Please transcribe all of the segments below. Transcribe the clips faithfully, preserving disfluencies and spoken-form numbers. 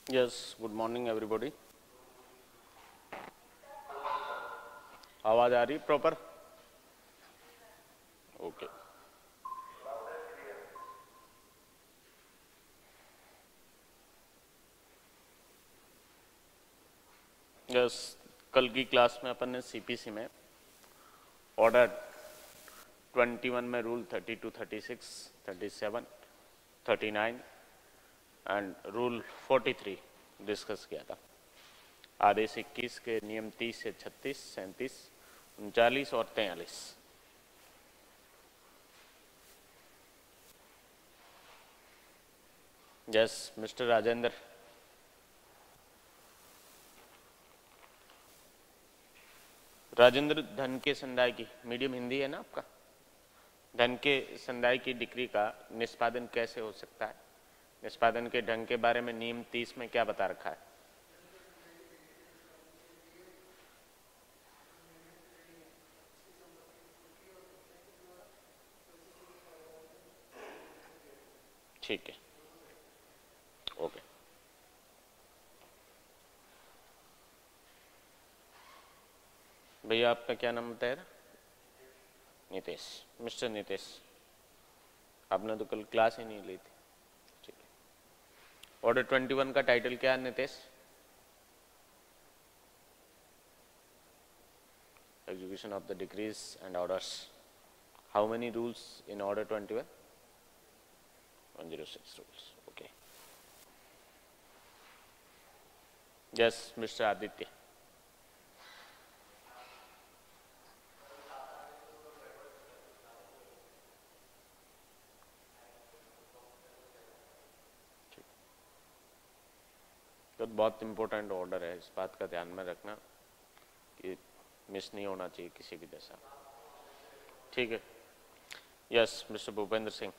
Yes, good morning everybody. आवाज आ रही proper? Okay. Yes, कल की क्लास में अपन ने सीपीसी में ऑर्डर इक्कीस में rule thirty two, thirty six, thirty seven, thirty nine and rule forty three discuss किया था. आदेश इक्कीस के नियम तीस से छत्तीस, सैंतीस, उनचालीस और तैंतालीस. Yes mister Rajendra. राजेंद्र, धन के संदाय की मीडियम हिंदी है ना आपका? धन के संदाय की डिक्री का निष्पादन कैसे हो सकता है? निष्पादन के ढंग के बारे में नियम तीस में क्या बता रखा है? ठीक है, ओके. भैया आपका क्या नाम बताया? नितेश. मिस्टर नितेश, आपने तो कल क्लास ही नहीं ली थी. ठीक है. ऑर्डर इक्कीस का टाइटल क्या है Nitesh? Execution of the decrees and orders. How many rules in order इक्कीस? one oh six rules. Okay. Yes, Mister Aditya. तो बहुत इम्पोर्टेंट ऑर्डर है, इस बात का ध्यान में रखना कि मिस नहीं होना चाहिए किसी भी दशा. ठीक है. Yes mister Bhupendra Singh.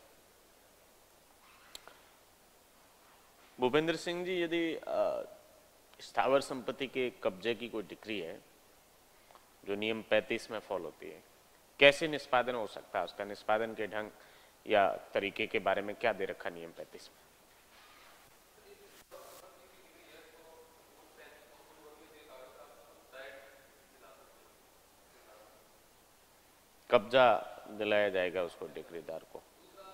भूपेंद्र सिंह जी, यदि स्थावर संपत्ति के कब्जे की कोई डिक्री है जो नियम पैंतीस में फॉलो होती है, कैसे निष्पादन हो सकता है? उसका निष्पादन के ढंग या तरीके के बारे में क्या दे रखा नियम पैंतीस में? कब्जा दिलाया जाएगा उसको, डिक्रीदार को.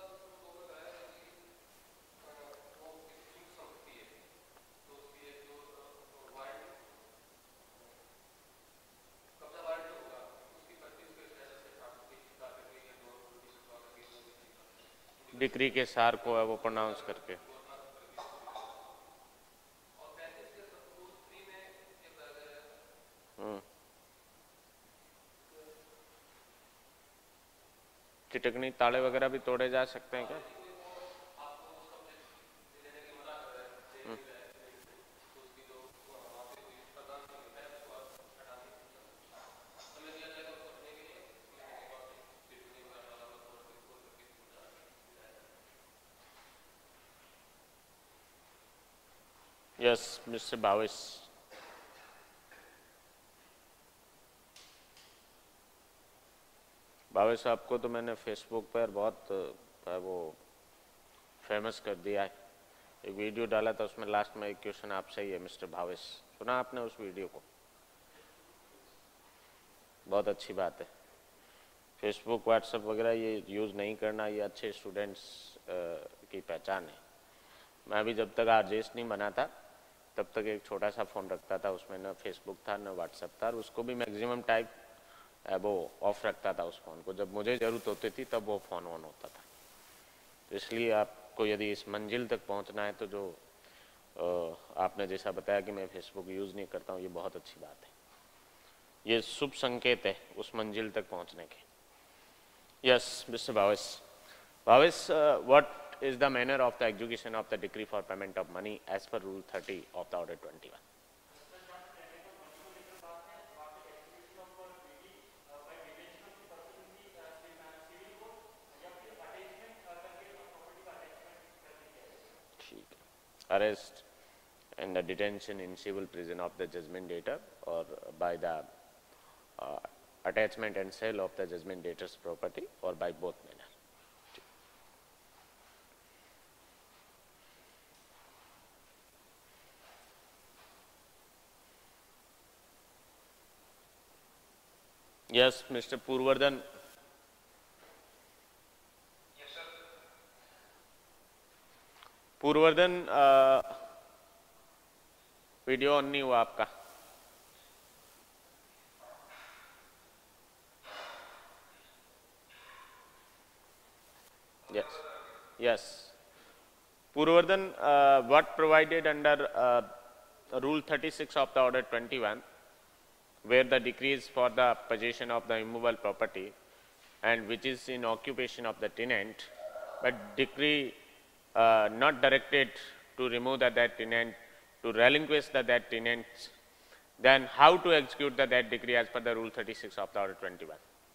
डिक्री के सार को है वो प्रोनाउंस करके. हम्म. टिटकनी, ताले वगैरह भी तोड़े जा सकते हैं क्या? Yes mister Bhavesh. भावेश, आपको तो मैंने फेसबुक पर बहुत वो फेमस कर दिया है. एक वीडियो डाला था, उसमें लास्ट में एक क्वेश्चन आपसे ही है मिस्टर भावेश. सुना आपने उस वीडियो को? बहुत अच्छी बात है. फेसबुक, व्हाट्सएप वगैरह ये यूज़ नहीं करना, ये अच्छे स्टूडेंट्स की पहचान है. मैं भी जब तक आरजेएस नहीं बना था तब तक एक छोटा सा फ़ोन रखता था, उसमें न फेसबुक था न व्हाट्सएप था, और उसको भी मैक्सिमम टाइम वो ऑफ रखता था उस फ़ोन को. जब मुझे ज़रूरत होती थी तब वो फ़ोन ऑन होता था. तो इसलिए आपको यदि इस मंजिल तक पहुंचना है तो जो आपने जैसा बताया कि मैं फेसबुक यूज़ नहीं करता हूँ, ये बहुत अच्छी बात है. ये शुभ संकेत है उस मंजिल तक पहुंचने के. Yes mister Bhavesh. Bhavesh, what is the manner of the execution of the decree for payment of money as per rule thirty of the order twenty-one? ठीक है. Arrest and the detention in civil prison of the judgment debtor or by the uh, attachment and sale of the judgment debtor's property or by both manner. Yes, Mister Purvardhan. Yes, sir. Purvavardhan, video on नहीं हुआ आपका। Yes, yes. Purvardhan, uh, what provided under uh, Rule thirty-six of the Order twenty-one, where the decree is for the possession of the immovable property and which is in occupation of the tenant, but decree uh, not directed to remove the that tenant, to relinquish the that tenants, then how to execute the that decree as per the Rule thirty-six of the Order twenty-one?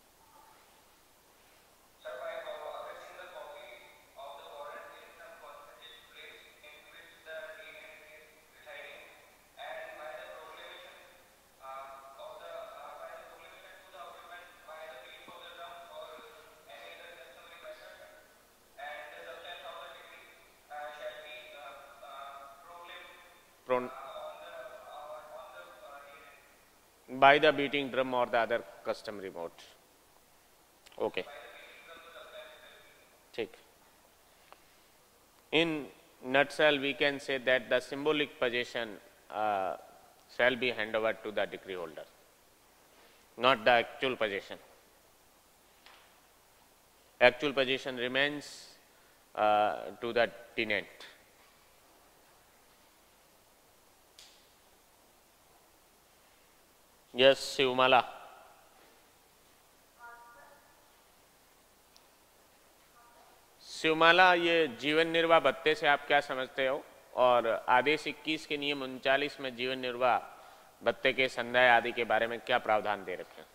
By the beating drum or the other customary mode. Okay. Take. In nutshell, we can say that the symbolic possession uh, shall be handed over to the decree holder, not the actual possession. Actual possession remains uh, to the tenant. Yes, Shivmala. Shivmala, ये जीवन निर्वाह भत्ते से आप क्या समझते हो, और आदेश इक्कीस के नियम उनचालीस में जीवन निर्वाह भत्ते के संदाय आदि के बारे में क्या प्रावधान दे रखे हैं?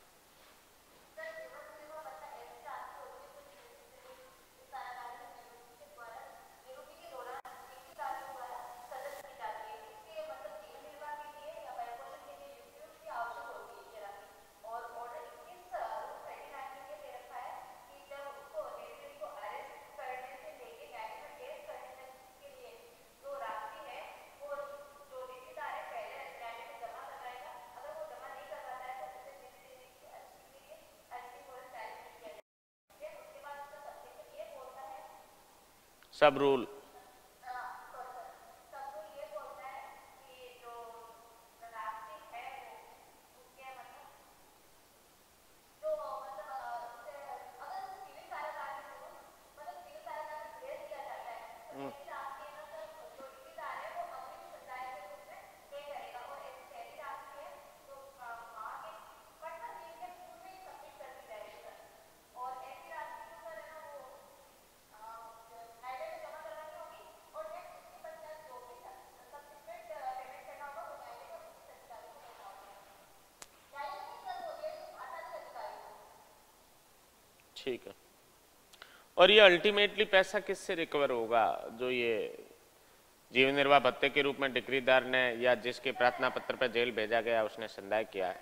सब रूल ठीक है। और ये अल्टीमेटली पैसा किससे रिकवर होगा? जो ये जीवन निर्वाह भत्ते के रूप में डिक्रीदार ने या जिसके प्रार्थना पत्र पर जेल भेजा गया उसने संदाय किया है।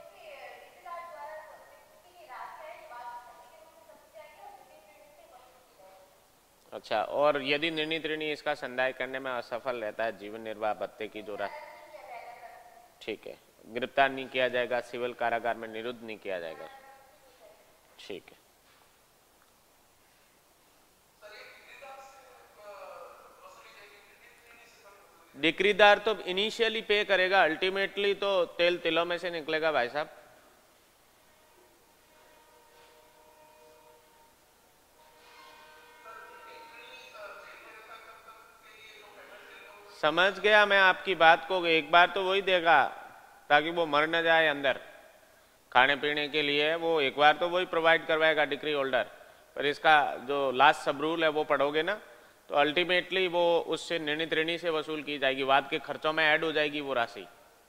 अच्छा, और यदि निर्णीत ऋणी इसका संदाय करने में असफल रहता है जीवन निर्वाह भत्ते की जो राशि, ठीक है, गिरफ्तार नहीं किया जाएगा, सिविल कारागार में निरुद्ध नहीं किया जाएगा। ठीक है। डिक्रीदार तो इनिशियली पे करेगा, अल्टीमेटली तो तेल तिलों में से निकलेगा भाई साहब। समझ गया मैं आपकी बात को। एक बार तो वही देगा ताकि वो मर न जाए अंदर, खाने पीने के लिए वो एक बार तो वही प्रोवाइड करवाएगा डिक्री होल्डर। पर इसका जो लास्ट सब रूल है वो पढ़ोगे ना, तो अल्टीमेटली वो उससे निर्णीत ऋणी से वसूल की जाएगी, वाद के खर्चों में ऐड हो जाएगी वो राशि,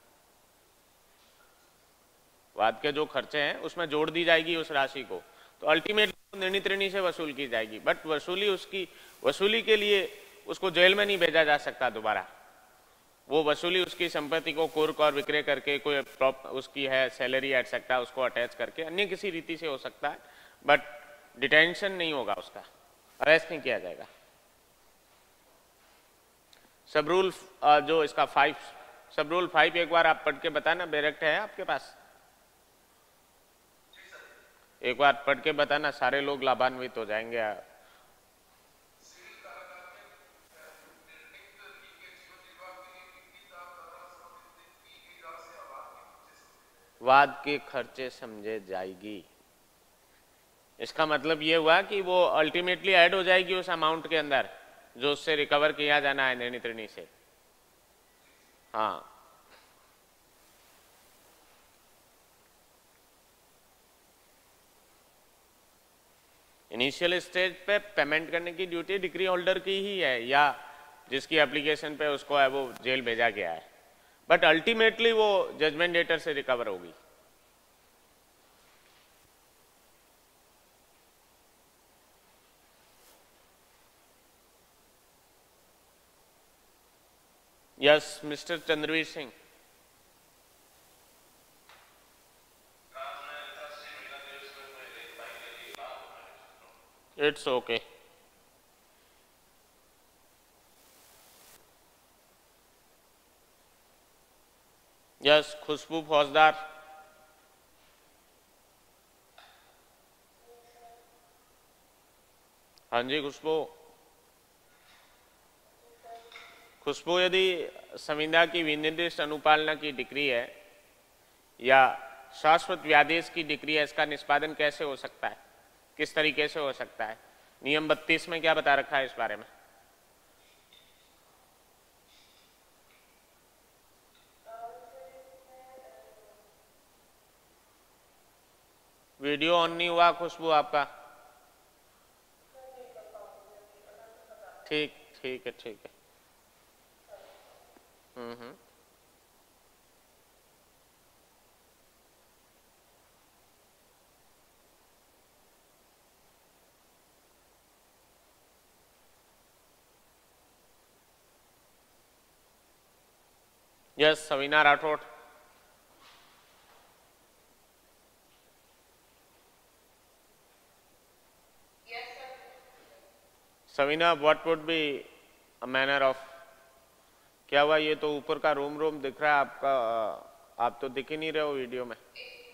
वाद के जो खर्चे हैं उसमें जोड़ दी जाएगी उस राशि को, तो अल्टीमेटली निर्णीत ऋणी से वसूल की जाएगी। बट वसूली उसकी वसूली के लिए उसको जेल में नहीं भेजा जा सकता दोबारा। वो वसूली उसकी संपत्ति को कुर्क और विक्रय करके, कोई उसकी है सैलरी ऐड सकता है उसको अटैच करके, अन्य किसी रीति से हो सकता है, बट डिटेंशन नहीं होगा, उसका अरेस्ट नहीं किया जाएगा। सब रूल जो इसका फाइव सब रूल फाइव एक बार आप पढ़ के बताना, डायरेक्ट है आपके पास? एक बार पढ़ के बताना, सारे लोग लाभान्वित हो जाएंगे। वाद के खर्चे समझे जाएगी, इसका मतलब ये हुआ कि वो अल्टीमेटली ऐड हो जाएगी उस अमाउंट के अंदर जो उससे रिकवर किया जाना है नैनी त्रिणी से। हाँ, इनिशियल स्टेज पे पेमेंट करने की ड्यूटी डिग्री होल्डर की ही है या जिसकी एप्लीकेशन पे उसको है वो जेल भेजा गया है, बट अल्टीमेटली वो जजमेंट डेटर से रिकवर होगी। Yes mister Chandraveer Singh. It's okay. Yes Khushboo Faujdar. हाँ जी खुशबू। खुशबू, यदि संविदा की विनिर्दिष्ट अनुपालना की डिग्री है या शाश्वत व्यादेश की डिग्री है, इसका निष्पादन कैसे हो सकता है, किस तरीके से हो सकता है? नियम बत्तीस में क्या बता रखा है इस बारे में? वीडियो ऑन नहीं हुआ खुशबू आपका? ठीक ठीक है ठीक है। Hmm hmm yes Savina Rathore. Savina, what would be a manner of, क्या हुआ? ये तो ऊपर का रूम रूम दिख रहा है आपका, आप तो दिख ही नहीं रहे हो वीडियो में।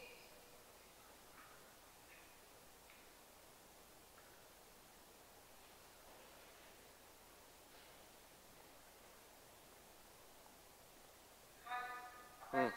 हम्म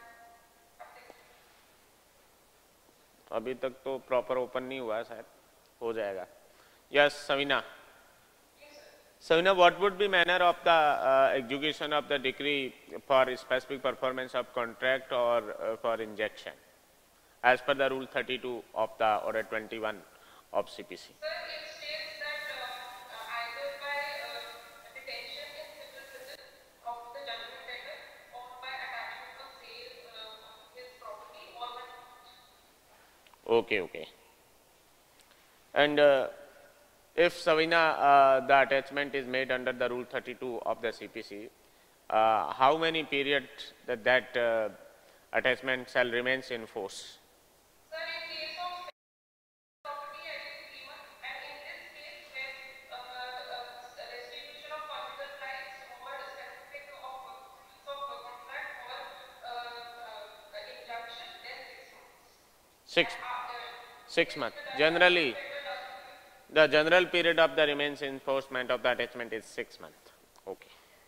अभी तक तो प्रॉपर ओपन नहीं हुआ है, शायद हो जाएगा। Yes Savina. Savina, what would be manner of the uh, execution of the decree for specific performance of contract or uh, for injection as per the rule thirty-two of the order twenty-one of C P C? Sir, it states that uh, uh, either by uh, detention in civil prison of the judgment debtor or by attachment of sale uh, of his property or by. Okay, okay. And uh, if Savina, uh, the attachment is made under the rule thirty-two of the C P C, uh, how many periods that that uh, attachment shall remains in force? Sir, in case of property, I think three months, and in this case, when uh, uh, restitution of conjugal rights or specific of piece of contract or uh, uh, injunction, then six months. Six. And after, Six months. Generally, the general period of the remains enforcement of the attachment is six months. Okay.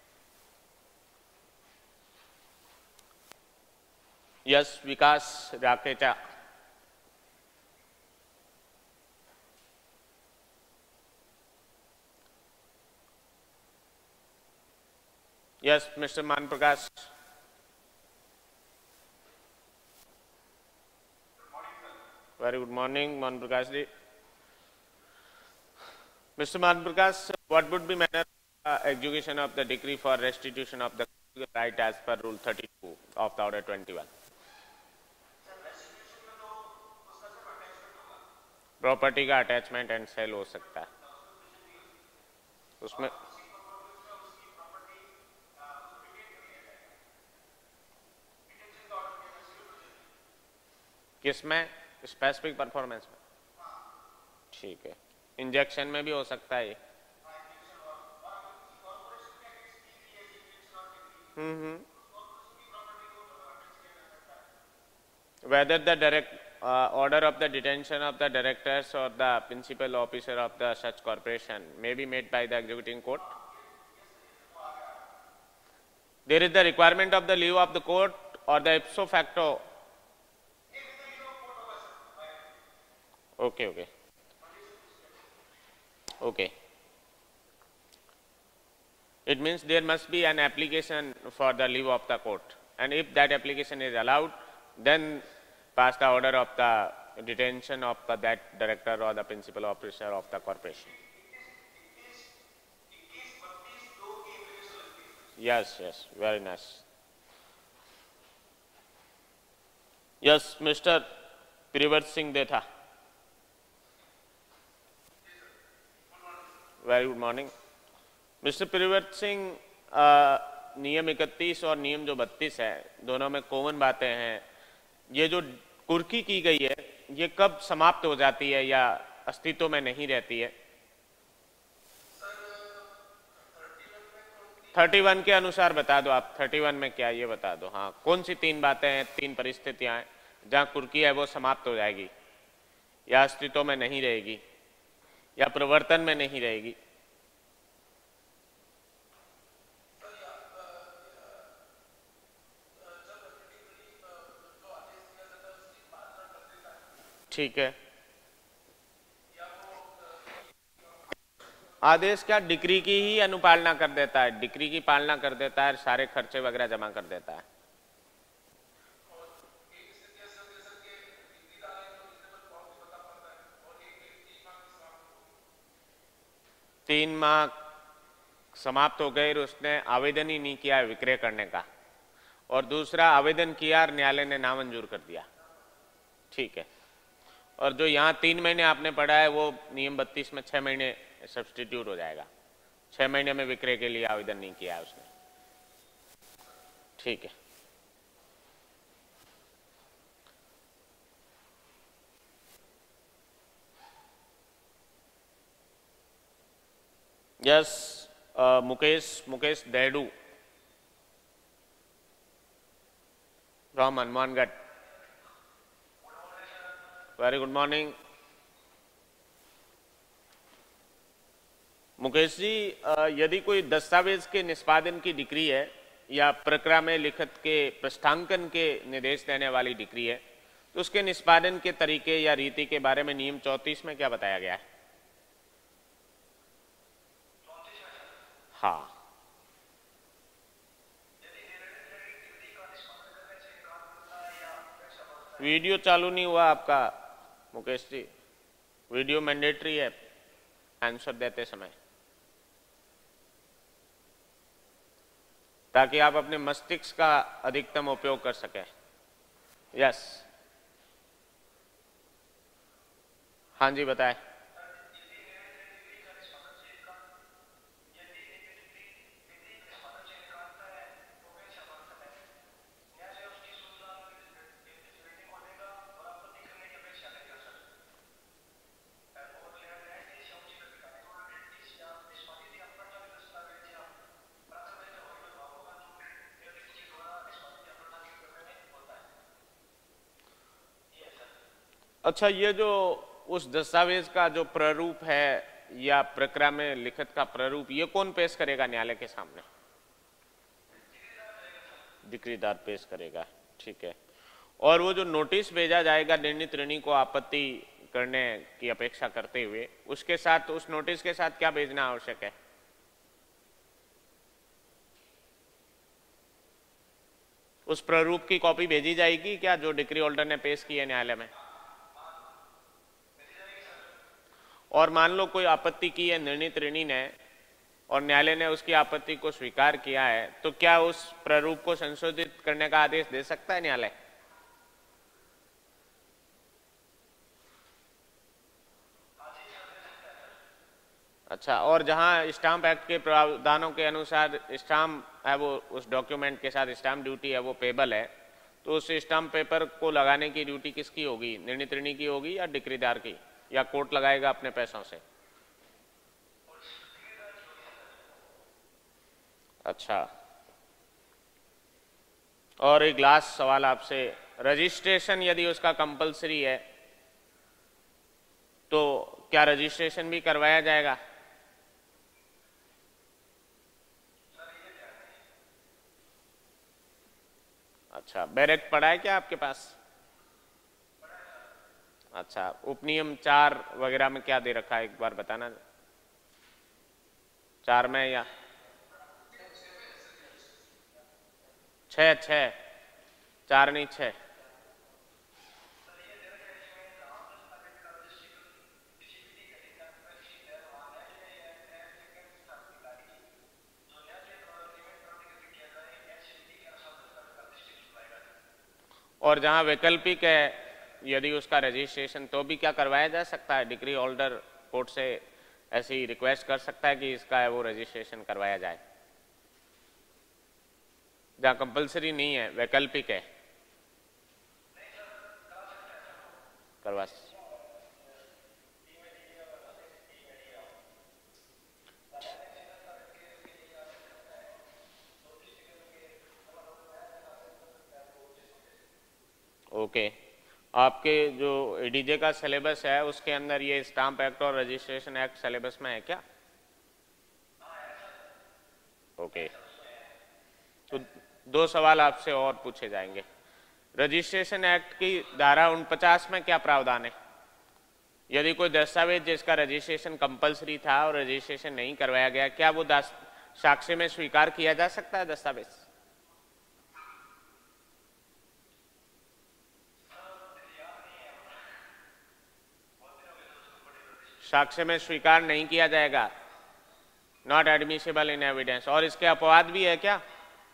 Yes, Vikas Rakecha. Yes, Mister Man Prakash. Very good morning, Man Prakash ji. Mister Man Prakash, what would be manner uh, execution of the decree for restitution of the right as per rule thirty-two of the order twenty-one? Property का attachment and sale हो सकता है उसमें। किसमें? Specific performance में। ठीक है, injection में भी हो सकता है। Hmm whether the direct uh, order of the detention of the directors or the principal officer of the such corporation may be made by the executing court. There is the requirement of the leave of the court or the ipso facto. Okay, okay. Okay. It means there must be an application for the leave of the court, and if that application is allowed, then pass the order of the detention of the, that director or the principal officer of the corporation. Yes, yes, very nice. Yes, Mister Privat Singh Detha. Very good morning. Mister Parivart Singh, नियम इकतीस और नियम जो बत्तीस है, दोनों में common बातें हैं. ये जो कुर्की की गई है, ये कब समाप्त हो जाती है या अस्तित्व में नहीं रहती है? इकतीस के अनुसार बता दो आप. इकतीस में क्या, ये बता दो. हाँ, कौन सी तीन बातें हैं, तीन परिस्थितियां हैं जहां कुर्की है वो समाप्त हो जाएगी या अस्तित्व में नहीं रहेगी या प्रवर्तन में नहीं रहेगी? ठीक है. आदेश क्या डिक्री की ही अनुपालना कर देता है, डिक्री की पालना कर देता है, सारे खर्चे वगैरह जमा कर देता है. तीन माह समाप्त हो गए और उसने आवेदन ही नहीं किया है विक्रय करने का, और दूसरा आवेदन किया और न्यायालय ने नामंजूर कर दिया. ठीक है. और जो यहाँ तीन महीने आपने पढ़ा है वो नियम बत्तीस में छह महीने सब्स्टिट्यूट हो जाएगा. छह महीने में विक्रय के लिए आवेदन नहीं किया है उसने. ठीक है. Yes, Mukesh Mukesh Dedu from Hanumangarh. Very good morning. Mukesh ji, यदि कोई दस्तावेज के निष्पादन की डिक्री है या प्रक्रिया में लिखित के पृष्ठांकन के निर्देश देने वाली डिक्री है, तो उसके निष्पादन के तरीके या रीति के बारे में नियम चौंतीस में क्या बताया गया है? हाँ. वीडियो चालू नहीं हुआ आपका मुकेश जी. वीडियो मैंडेटरी है आंसर देते समय, ताकि आप अपने मस्तिष्क का अधिकतम उपयोग कर सकें. यस. हाँ जी, बताएं. अच्छा, ये जो उस दस्तावेज का जो प्रारूप है या प्रक्रिया में लिखित का प्रारूप, ये कौन पेश करेगा न्यायालय के सामने? डिक्रीदार पेश करेगा. ठीक है. और वो जो नोटिस भेजा जाएगा निर्णीत ऋणी को आपत्ति करने की अपेक्षा करते हुए, उसके साथ, उस नोटिस के साथ क्या भेजना आवश्यक है? उस प्रारूप की कॉपी भेजी जाएगी क्या जो डिक्री होल्डर ने पेश की है न्यायालय में? और मान लो कोई आपत्ति की है निर्णीत ऋणी ने और न्यायालय ने उसकी आपत्ति को स्वीकार किया है, तो क्या उस प्रारूप को संशोधित करने का आदेश दे सकता है न्यायालय? अच्छा. और जहां स्टाम्प एक्ट के प्रावधानों के अनुसार स्टाम्प है वो उस डॉक्यूमेंट के साथ स्टाम्प ड्यूटी है वो पेबल है, तो उस स्टाम्प पेपर को लगाने की ड्यूटी किसकी होगी? निर्णीत ऋणी की होगी या डिक्रीदार की, या कोर्ट लगाएगा अपने पैसों से? अच्छा. और एक लास्ट सवाल आपसे रजिस्ट्रेशन यदि उसका कंपलसरी है तो क्या रजिस्ट्रेशन भी करवाया जाएगा? अच्छा, बैरेक्ट पढ़ा है क्या आपके पास? अच्छा, उपनियम चार वगैरह में क्या दे रखा है एक बार बताना। चार में या छः? छः, चार नहीं छः। और जहाँ वैकल्पिक है यदि उसका रजिस्ट्रेशन तो भी क्या करवाया जा सकता है? डिग्री होल्डर कोर्ट से ऐसी रिक्वेस्ट कर सकता है कि इसका है वो रजिस्ट्रेशन करवाया जाए। जहाँ कंपलसरी नहीं है, वैकल्पिक है, करवा। ओके, आपके जो एडीजे का सिलेबस है उसके अंदर ये स्टाम्प एक्ट और रजिस्ट्रेशन एक्ट सिलेबस में है क्या? ओके, तो दो सवाल आपसे और पूछे जाएंगे। रजिस्ट्रेशन एक्ट की धारा उनपचास में क्या प्रावधान है? यदि कोई दस्तावेज जिसका रजिस्ट्रेशन कंपलसरी था और रजिस्ट्रेशन नहीं करवाया गया, क्या वो साक्ष्य में स्वीकार किया जा सकता है? दस्तावेज साक्ष्य में स्वीकार नहीं किया जाएगा, नॉट एडमिसिबल इन एविडेंस। और इसके अपवाद भी है क्या?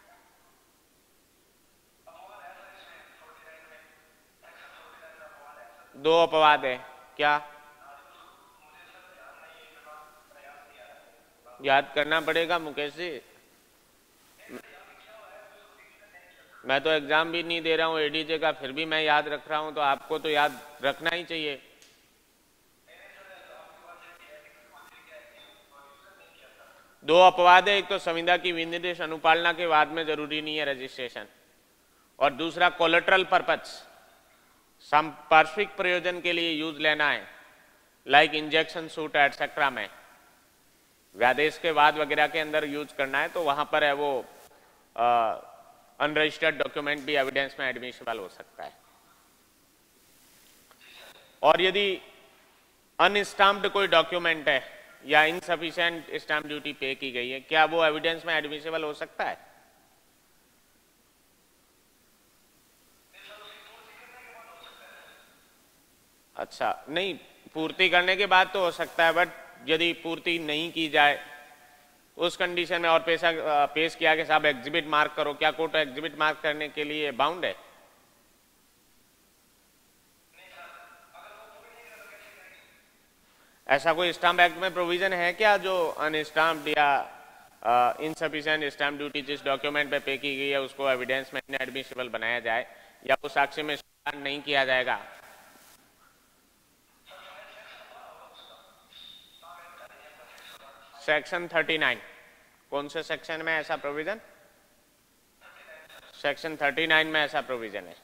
दो अपवाद है, क्या? याद करना पड़ेगा मुकेश जी, मैं तो एग्जाम भी नहीं दे रहा हूँ एडीजे का, फिर भी मैं याद रख रहा हूँ, तो आपको तो याद रखना ही चाहिए। दो अपवाद है, एक तो संविदा की विनिर्देश अनुपालना के बाद में जरूरी नहीं है रजिस्ट्रेशन, और दूसरा कोलेटरल पर्पस, पार्श्विक प्रयोजन के लिए यूज लेना है, लाइक इंजेक्शन सूट एटसेट्रा में व्यादेश के बाद वगैरह के अंदर यूज करना है, तो वहां पर है वो अनरजिस्टर्ड डॉक्यूमेंट भी एविडेंस में एडमिसिबल हो सकता है। और यदि अनस्टाम्प्ड कोई डॉक्यूमेंट है या इनसफिशिएंट स्टाम्प ड्यूटी पे की गई है, क्या वो एविडेंस में एडमिसिबल हो सकता है? अच्छा, नहीं, पूर्ति करने के बाद तो हो सकता है, बट यदि पूर्ति नहीं की जाए उस कंडीशन में और पैसा पेश किया कि साहब एग्जिबिट मार्क करो, क्या कोर्ट एग्जिबिट मार्क करने के लिए बाउंड है? ऐसा कोई स्टाम्प एक्ट में प्रोविजन है क्या जो अनस्टाम्प्ड या इनसफिशिएंट स्टाम्प ड्यूटी जिस डॉक्यूमेंट पे पे की गई है उसको एविडेंस में इनएडमिसिबल बनाया जाए या वो साक्ष्य में स्वीकार नहीं किया जाएगा? सेक्शन थर्टी नाइन, कौन से सेक्शन में ऐसा प्रोविजन? सेक्शन थर्टी नाइन में ऐसा प्रोविजन है।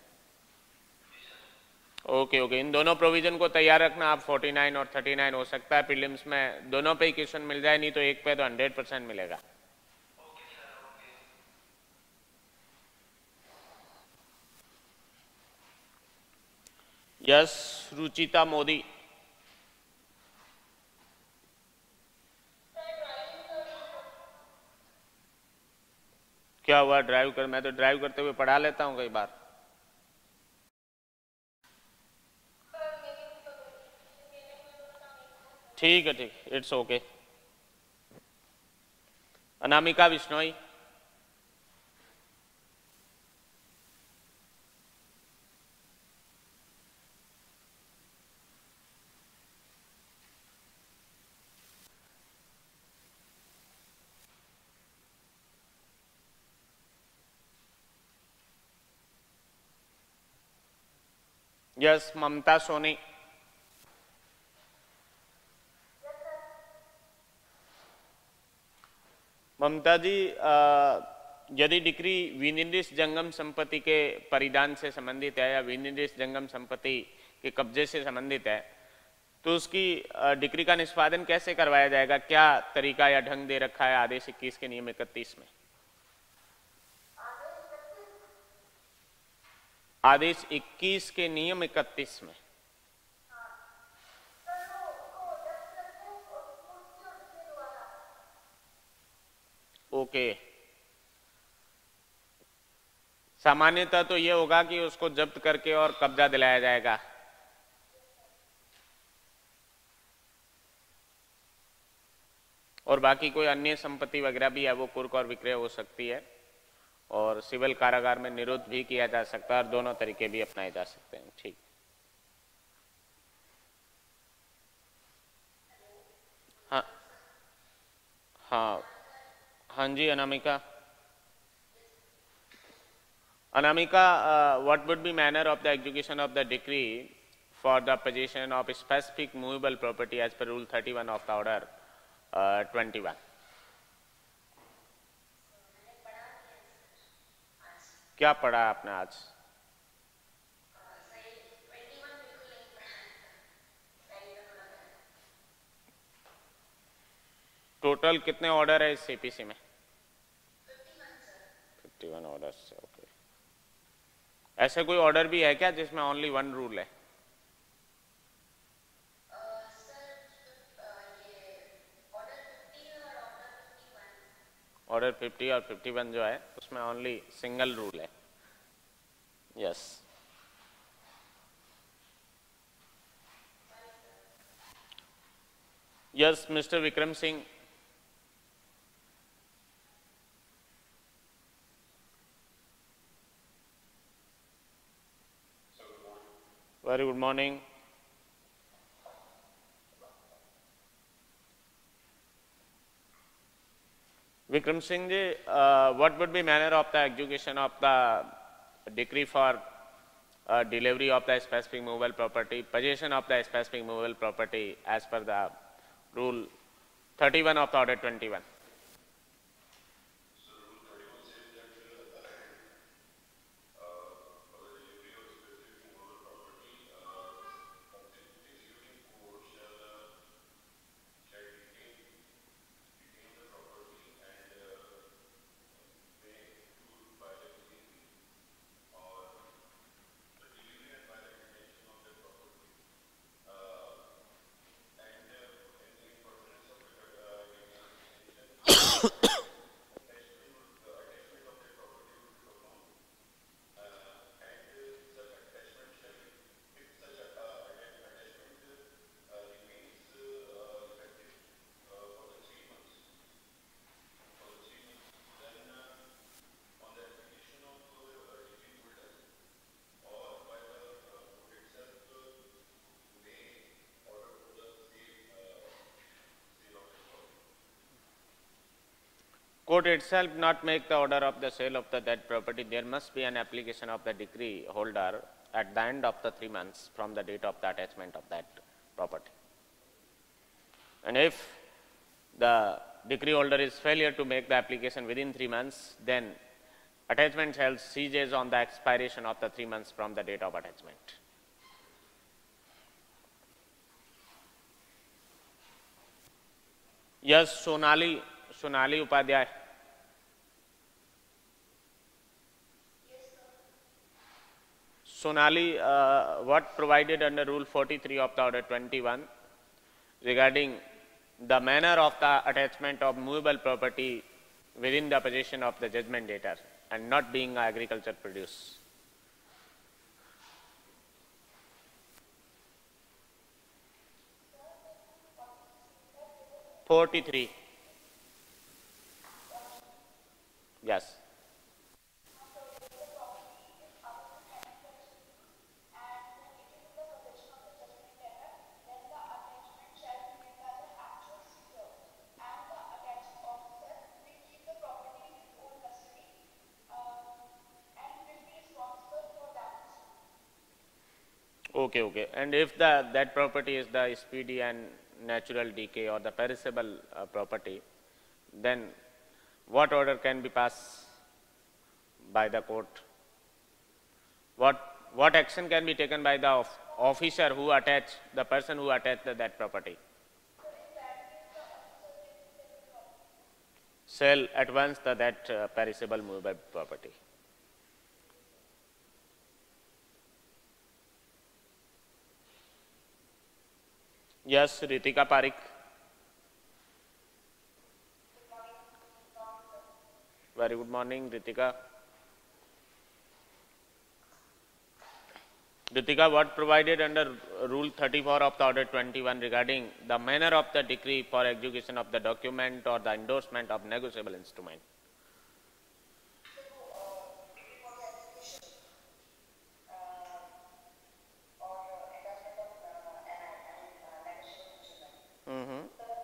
ओके ओके, इन दोनों प्रोविजन को तैयार रखना आप, फोर्टी नाइन और थर्टी नाइन हो सकता है प्रीलिम्स में दोनों पे ही क्वेश्चन मिल जाए, नहीं तो एक पे तो हंड्रेड परसेंट मिलेगा। यस, रुचिता मोदी। क्या हुआ ड्राइव कर? मैं तो ड्राइव करते हुए पढ़ा लेता हूँ कई बार। ठीक है ठीक, it's okay. Anamika Bishnoi. Yes, Mamta Soni. Mamta ji, आ, यदि डिक्री विनिर्दिष्ट जंगम संपत्ति के परिधान से संबंधित है या विनिर्दिष्ट जंगम संपत्ति के कब्जे से संबंधित है, तो उसकी डिक्री का निष्पादन कैसे करवाया जाएगा? क्या तरीका या ढंग दे रखा है आदेश इक्कीस के नियम इकतीस में? आदेश इक्कीस के नियम इकतीस में ओके, सामान्यतः तो यह होगा कि उसको जब्त करके और कब्जा दिलाया जाएगा। और बाकी कोई अन्य संपत्ति वगैरह भी है वो कुर्क और विक्रय हो सकती है, और सिविल कारागार में निरुद्ध भी किया जा सकता है, और दोनों तरीके भी अपनाए जा सकते हैं। ठीक, हाँ हाँ हाँ जी Anamika. Anamika, what would be manner of the execution of the decree for the possession of specific movable property as per rule thirty-one of the order uh, twenty-one? क्या पढ़ा आपने आज? टोटल कितने ऑर्डर है इस सीपीसी में? इक्यावन ऑर्डर्स। ओके, ऐसे कोई ऑर्डर भी है क्या जिसमें ओनली वन रूल है? ऑर्डर फिफ्टी और फिफ्टी वन जो है उसमें ओनली सिंगल रूल है। Yes, yes mister Vikram Singh. Very good morning. Vikram Singh ji, uh, what would be manner of the execution of the decree for uh, delivery of the specific movable property, possession of the specific movable property as per the rule thirty-one of the order twenty-one? Court itself not make the order of the sale of the that property, there must be an application of the decree holder at the end of the three months from the date of the attachment of that property. And if the decree holder is failure to make the application within three months, then attachment shall ceases on the expiration of the three months from the date of attachment. Yes, Sonali, Sonali Upadhyay. Sonali, uh, what provided under Rule forty-three of the Order twenty-one regarding the manner of the attachment of movable property within the possession of the judgment debtor and not being agriculture produce? forty-three. Yes. Okay, okay. And if the that property is the speedy and natural decay or the perishable uh, property, then what order can be passed by the court? What, what action can be taken by the of, officer who attached, the person who attached that property? Sell at once the, that uh, perishable movable property. Yes, Ritika Parik. Very good morning, Ritika. Ritika, what provided under Rule thirty-four of the Order twenty-one regarding the manner of the decree for execution of the document or the endorsement of negotiable instrument? Mm-hmm.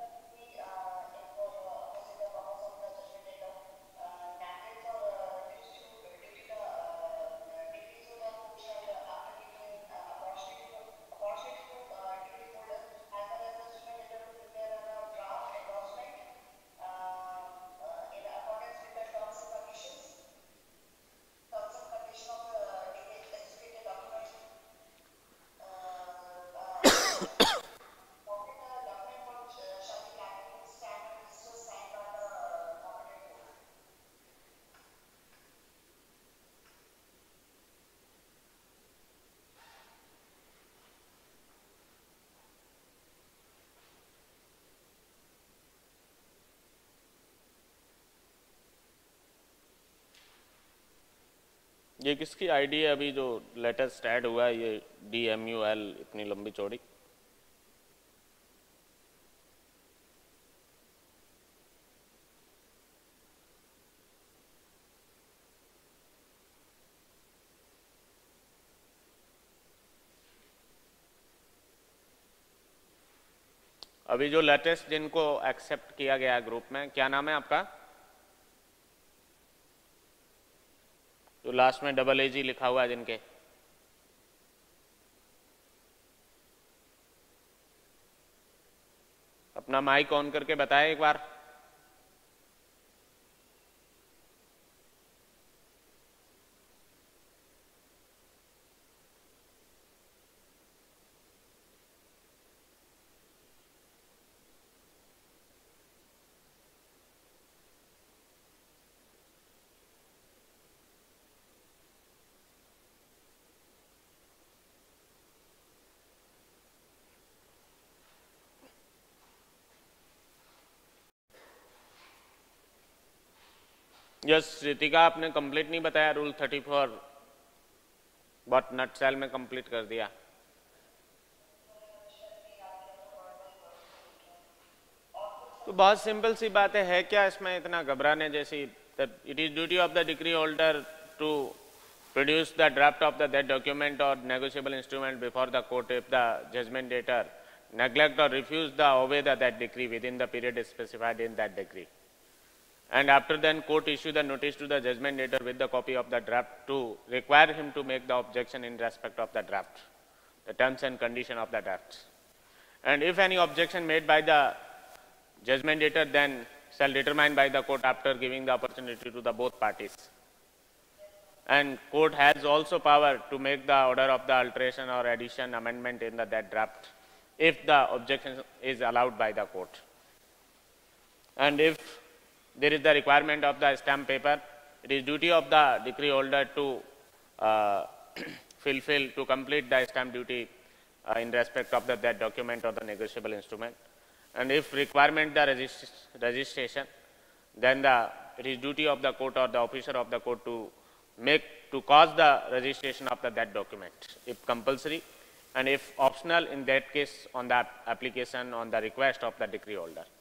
ये किसकी ID है अभी जो latest add हुआ है, ये D M U L इतनी लंबी चौड़ी? अभी जो लेटेस्ट जिनको एक्सेप्ट किया गया है ग्रुप में, क्या नाम है आपका? जो लास्ट में डबल ए जी लिखा हुआ है जिनके, अपना माइक ऑन करके बताएं एक बार। यस रितिका, आपने कंप्लीट नहीं बताया रूल थर्टी फोर, बहुत नट सेल में कंप्लीट कर दिया। तो बहुत सिंपल सी बात है, है क्या इसमें इतना घबराने जैसी? It is duty of the decree holder to produce the draft of the that document और negotiable instrument before the court if the judgment debtor neglect or refuse the obey the that decree within the period specified in that decree. And after then court issue the notice to the judgment debtor with the copy of the draft to require him to make the objection in respect of the draft, the terms and condition of the draft. And if any objection made by the judgment debtor, then shall determine by the court after giving the opportunity to the both parties. And court has also power to make the order of the alteration or addition amendment in the that draft if the objection is allowed by the court. And if there is the requirement of the stamp paper, it is duty of the decree holder to uh, fulfill, to complete the stamp duty uh, in respect of the, that document or the negotiable instrument. And if requirement the regist registration, then the, it is duty of the court or the officer of the court to make, to cause the registration of the, that document, if compulsory, and if optional, in that case on the application on the request of the decree holder.